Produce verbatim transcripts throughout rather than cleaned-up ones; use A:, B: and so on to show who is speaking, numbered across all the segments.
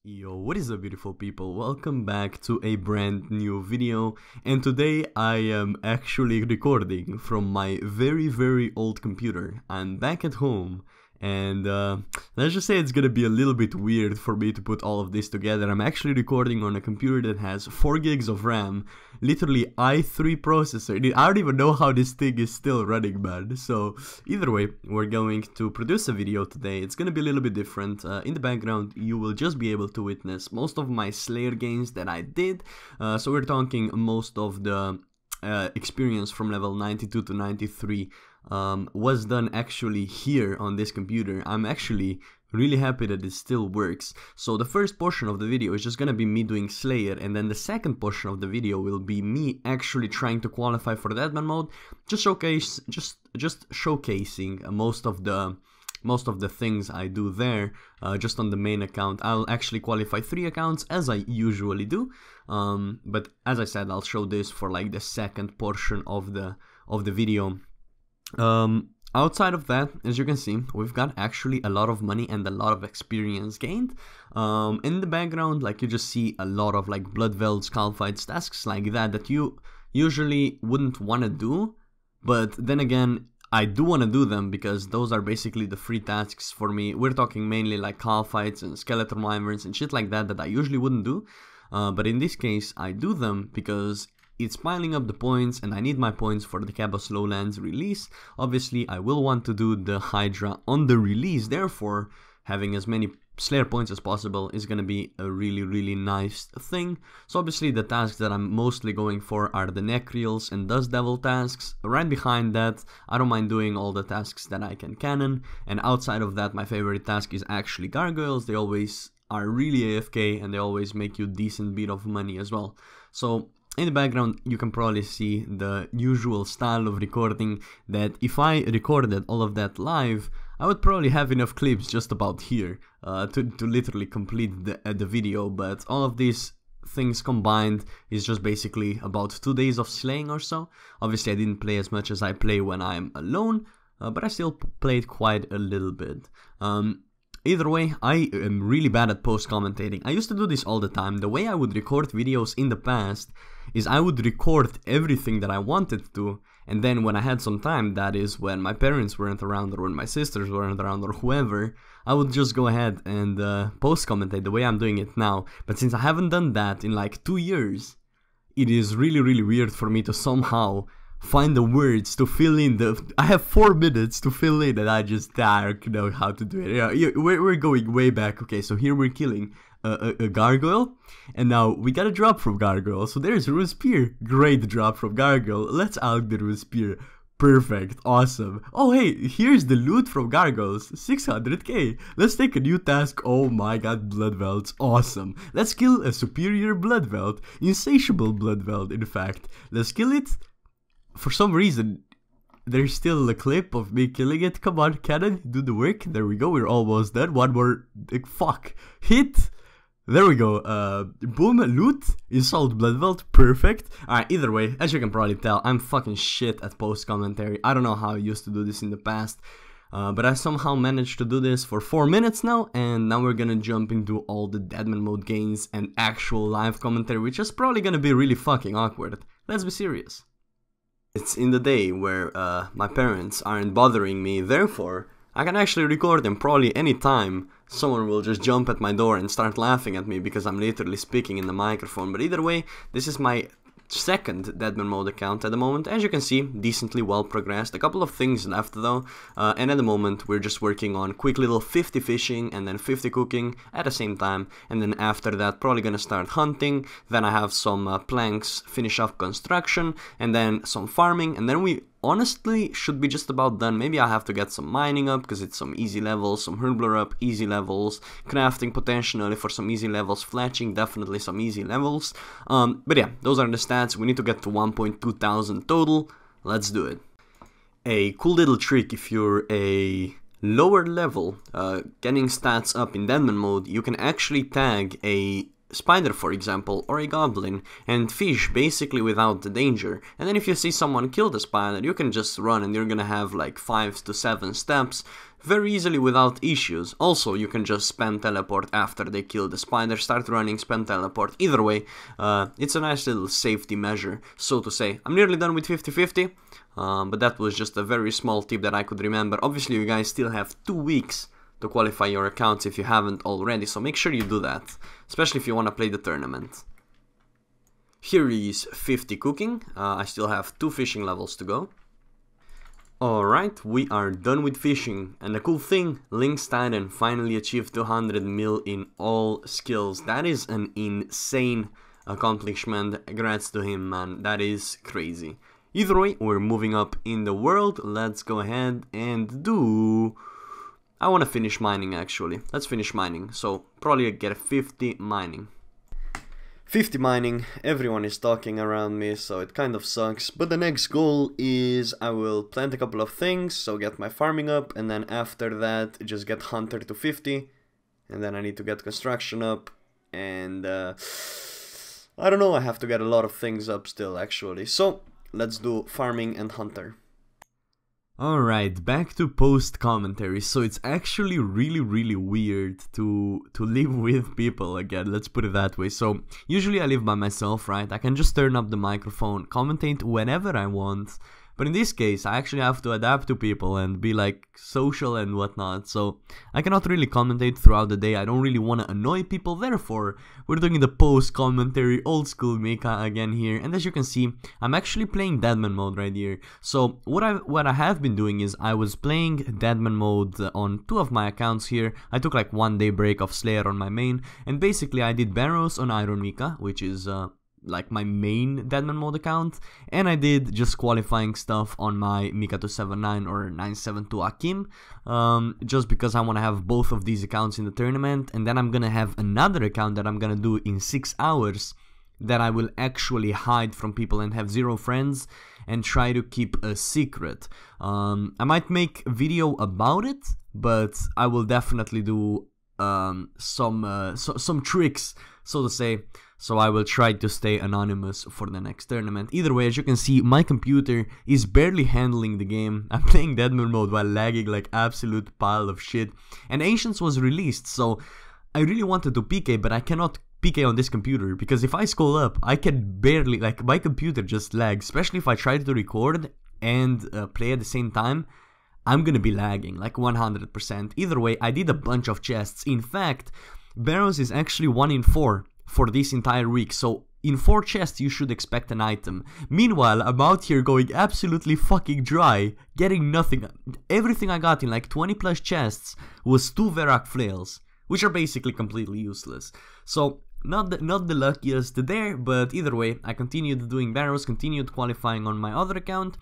A: Yo, what is up, beautiful people? Welcome back to a brand new video, and today I am actually recording from my very very old computer. I'm back at home, and uh, let's just say it's gonna be a little bit weird for me to put all of this together. I'm actually recording on a computer that has four gigs of RAM, literally i three processor. I don't even know how this thing is still running, man. So either way, we're going to produce a video today. It's gonna be a little bit different. Uh, in the background, you will just be able to witness most of my Slayer games that I did. Uh, so we're talking most of the uh, experience from level ninety-two to ninety-three um, was done actually here on this computer. I'm actually really happy that it still works. So the first portion of the video is just gonna be me doing Slayer, and then the second portion of the video will be me actually trying to qualify for Deadman mode, just showcase, just just showcasing most of the most of the things I do there, uh, just on the main account. I'll actually qualify three accounts as I usually do, um, but as I said, I'll show this for like the second portion of the of the video. Um, Outside of that, as you can see, we've got actually a lot of money and a lot of experience gained. Um, in the background, like, you just see a lot of like blood velds, skull fights, tasks like that that you usually wouldn't want to do, but then again, I do want to do them because those are basically the free tasks for me. We're talking mainly like call fights and skeleton wyverns and shit like that that I usually wouldn't do, uh, but in this case I do them because it's piling up the points and I need my points for the Cabos Lowlands release. Obviously I will want to do the Hydra on the release, therefore having as many Slayer points as possible is gonna be a really really nice thing. So obviously the tasks that I'm mostly going for are the Necreals and Dust Devil tasks. Right behind that, I don't mind doing all the tasks that I can canon, and outside of that, my favorite task is actually Gargoyles. They always are really A F K and they always make you decent bit of money as well. So in the background, you can probably see the usual style of recording that if I recorded all of that live, I would probably have enough clips just about here uh, to, to literally complete the, uh, the video, but all of these things combined is just basically about two days of slaying or so. Obviously I didn't play as much as I play when I'm alone, uh, but I still played quite a little bit. Um, Either way, I am really bad at post-commentating. I used to do this all the time. The way I would record videos in the past is I would record everything that I wanted to, and then when I had some time, that is when my parents weren't around or when my sisters weren't around or whoever, I would just go ahead and uh, post-commentate the way I'm doing it now. But since I haven't done that in like two years, it is really really weird for me to somehow find the words to fill in the. I have four minutes to fill in, and I just don't know how to do it. Yeah, we're we're going way back. Okay, so here we're killing a, a, a gargoyle, and now we got a drop from gargoyle. So there's Rune Spear, great drop from gargoyle. Let's out the Rune Spear. Perfect, awesome. Oh hey, here's the loot from gargoyles, six hundred K. Let's take a new task. Oh my god, blood velds, awesome. Let's kill a superior blood veld, insatiable blood veld. In fact, let's kill it. For some reason, there's still a clip of me killing it. Come on, cannon, do the work. There we go, we're almost done. One more, like, fuck, hit. There we go, uh, boom, loot, insult bloodveld, perfect. Alright, either way, as you can probably tell, I'm fucking shit at post-commentary. I don't know how I used to do this in the past, uh, but I somehow managed to do this for four minutes now, and now we're gonna jump into all the Deadman mode games and actual live commentary, which is probably gonna be really fucking awkward. Let's be serious. It's in the day where uh, my parents aren't bothering me, therefore I can actually record them. Probably any time someone will just jump at my door and start laughing at me because I'm literally speaking in the microphone. But either way, this is my second Deadman mode account at the moment. As you can see, decently well progressed. A couple of things left though, uh, and at the moment we're just working on quick little fifty fishing and then fifty cooking at the same time, and then after that probably gonna start hunting. Then I have some uh, planks, finish off construction, and then some farming, and then we honestly should be just about done. Maybe I have to get some mining up because it's some easy levels, some hurdler up, easy levels, crafting potentially for some easy levels, fletching definitely some easy levels. Um, but yeah, those are the stats. We need to get to one point two thousand total. Let's do it. A cool little trick if you're a lower level, uh, getting stats up in Deadman mode, you can actually tag a spider, for example, or a goblin, and fish basically without the danger. And then if you see someone kill the spider, you can just run and you're gonna have like five to seven steps very easily without issues. Also, you can just spam teleport after they kill the spider, start running, spam teleport. Either way, uh, it's a nice little safety measure, so to say. I'm nearly done with fifty fifty, um, but that was just a very small tip that I could remember. Obviously, you guys still have two weeks to qualify your accounts if you haven't already, so make sure you do that, especially if you want to play the tournament. Here is fifty cooking. uh, I still have two fishing levels to go. Alright, we are done with fishing, and the cool thing, Lynx Titan finally achieved two hundred mil in all skills. That is an insane accomplishment. Congrats to him, man, that is crazy. Either way, we're moving up in the world. Let's go ahead and do... I want to finish mining actually. Let's finish mining. So probably get a fifty mining. fifty mining. Everyone is talking around me, so it kind of sucks. But the next goal is I will plant a couple of things, so get my farming up, and then after that just get hunter to fifty, and then I need to get construction up, and uh, I don't know. I have to get a lot of things up still actually. So let's do farming and hunter. Alright, back to post commentary. So it's actually really really weird to to live with people again, let's put it that way. So usually I live by myself, right? I can just turn up the microphone, commentate whenever I want. But in this case, I actually have to adapt to people and be like social and whatnot. So I cannot really commentate throughout the day. I don't really want to annoy people. Therefore, we're doing the post commentary, old school Mika again here. And as you can see, I'm actually playing Deadman mode right here. So what I what I have been doing is I was playing Deadman mode on two of my accounts here. I took like one day break of Slayer on my main, and basically I did Barrows on Iron Mika, which is uh, like my main Deadman mode account, and I did just qualifying stuff on my Mika two seventy-nine or nine seventy-two Akim, um, just because I want to have both of these accounts in the tournament. And then I'm gonna have another account that I'm gonna do in six hours that I will actually hide from people and have zero friends and try to keep a secret. um, I might make a video about it, but I will definitely do um, some uh, so, some tricks, so to say. So I will try to stay anonymous for the next tournament. Either way, as you can see, my computer is barely handling the game. I'm playing Deadman mode while lagging like absolute pile of shit. And Ancients was released, so I really wanted to P K, but I cannot P K on this computer, because if I scroll up, I can barely, like, my computer just lags, especially if I try to record and uh, play at the same time. I'm gonna be lagging like one hundred percent. Either way, I did a bunch of chests. In fact, Barrows is actually one in four for this entire week, so in four chests you should expect an item. Meanwhile, I'm out here going absolutely fucking dry, getting nothing. Everything I got in like twenty plus chests was two Verak flails, which are basically completely useless. So not the, not the luckiest there, but either way, I continued doing Barrows, continued qualifying on my other account.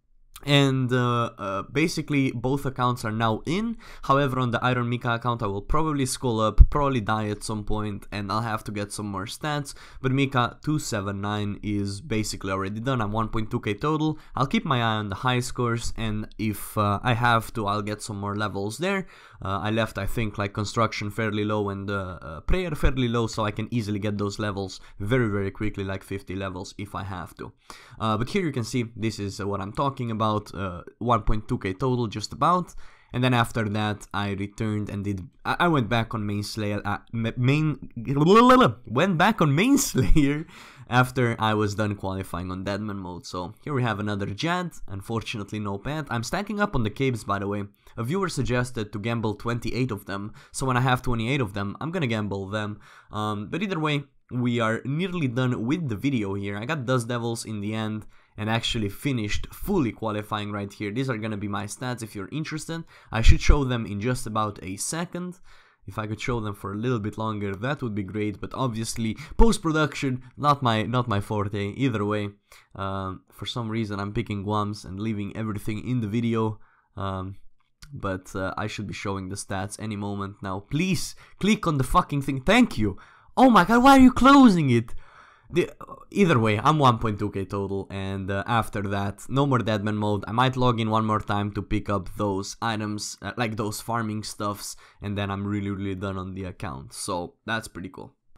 A: And uh, uh, basically both accounts are now in. However, on the Iron Mika account I will probably scroll up, probably die at some point, and I'll have to get some more stats. But Mika two seventy-nine is basically already done. I'm one point two K total. I'll keep my eye on the high scores, and if uh, I have to, I'll get some more levels there. uh, I left, I think, like construction fairly low and uh, uh, prayer fairly low, so I can easily get those levels very very quickly, like fifty levels if I have to. Uh, but here you can see, this is uh, what I'm talking about. Uh, one point two K total, just about. And then after that I returned and did I, I went back on main Slayer uh, main went back on main Slayer after I was done qualifying on Deadman mode. So here we have another Jad. Unfortunately no pet. I'm stacking up on the caves, by the way. A viewer suggested to gamble twenty-eight of them, so when I have twenty-eight of them, I'm gonna gamble them. Um, but either way, we are nearly done with the video here. I got Dust Devils in the end and actually finished fully qualifying right here. These are gonna be my stats if you're interested. I should show them in just about a second. If I could show them for a little bit longer, that would be great, but obviously post-production, not my not my forte. Either way, um, for some reason I'm picking Guams and leaving everything in the video. Um, but uh, I should be showing the stats any moment now. Please click on the fucking thing. Thank you. Oh my god, why are you closing it? The, either way, I'm one point two K total, and uh, after that, no more Deadman mode. I might log in one more time to pick up those items, uh, like those farming stuffs, and then I'm really really done on the account, so that's pretty cool.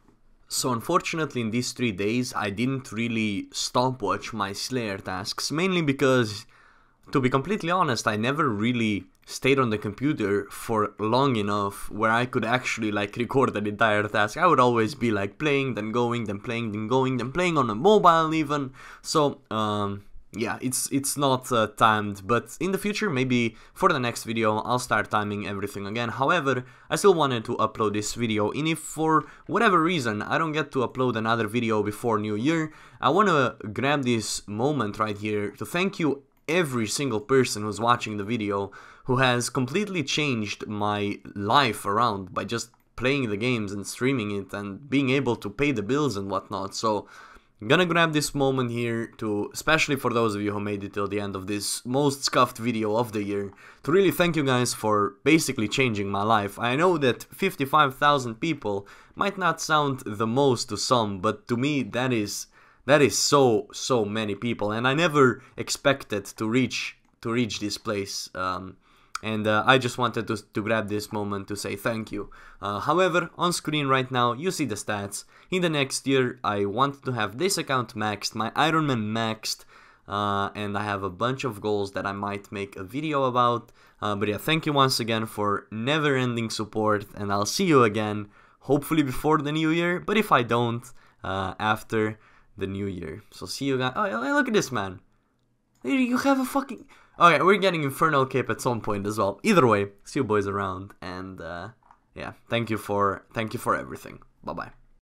A: So unfortunately in these three days I didn't really stopwatch my Slayer tasks, mainly because, to be completely honest, I never really stayed on the computer for long enough where I could actually like record an entire task. I would always be like playing, then going, then playing, then going, then playing on a mobile even. So um, yeah, it's it's not uh, timed, but in the future, maybe for the next video, I'll start timing everything again. However, I still wanted to upload this video, and if for whatever reason I don't get to upload another video before New Year, I want to grab this moment right here to thank you every single person who's watching the video, who has completely changed my life around by just playing the games and streaming it and being able to pay the bills and whatnot. So I'm gonna grab this moment here to, especially for those of you who made it till the end of this most scuffed video of the year, to really thank you guys for basically changing my life. I know that fifty-five thousand people might not sound the most to some, but to me that is that is so so many people, and I never expected to reach to reach this place. Um, And uh, I just wanted to, to grab this moment to say thank you. Uh, however, on screen right now, you see the stats. In the next year, I want to have this account maxed, my Ironman maxed, uh, and I have a bunch of goals that I might make a video about. Uh, but yeah, thank you once again for never-ending support, and I'll see you again, hopefully before the new year, but if I don't, uh, after the new year. So see you guys. Oh, look at this, man. You have a fucking... Okay, we're getting Infernal Cape at some point as well. Either way, see you boys around, and uh, yeah, thank you for thank you for everything. Bye bye.